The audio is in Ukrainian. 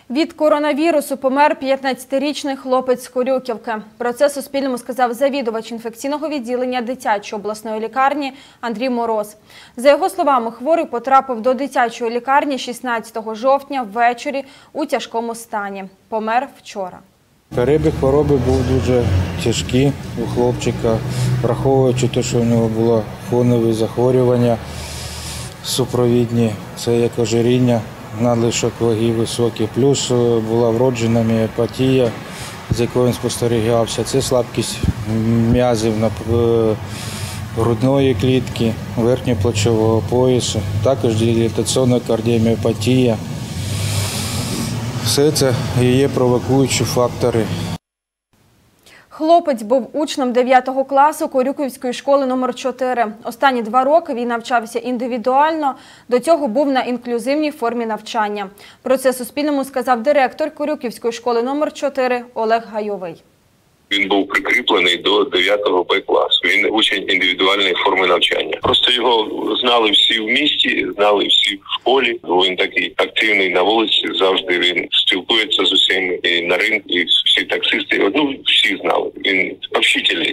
Від коронавірусу помер 15-річний хлопець з Корюківки. Про це Суспільному сказав завідувач інфекційного відділення дитячої обласної лікарні Андрій Мороз. За його словами, хворий потрапив до дитячої лікарні 16 жовтня ввечері у тяжкому стані. Помер вчора. Перебіг хвороби був дуже тяжкий у хлопчика, враховуючи те, що в нього було фонові захворювання супровідні, це як ожиріння, надлишок ваги високий, плюс була вроджена міопатія, з якою він спостерігався. Це слабкість м'язів грудної клітки, верхньоплечового поясу, також дилатаційна кардіоміопатія. Все це і є провокуючі фактори. Хлопець був учнем 9 класу Корюківської школи номер 4. Останні 2 роки він навчався індивідуально, до цього був на інклюзивній формі навчання. Про це Суспільному сказав директор Корюківської школи номер 4 Олег Гайовий. Він був прикріплений до 9 Б-класу. Він учень індивідуальної форми навчання. Просто його знали всі в місті, знали всі в школі. Він такий активний на вулиці, завжди він спілкується з усіми і на ринку, і всі таксисти. Ну, всі знали. Він общительний.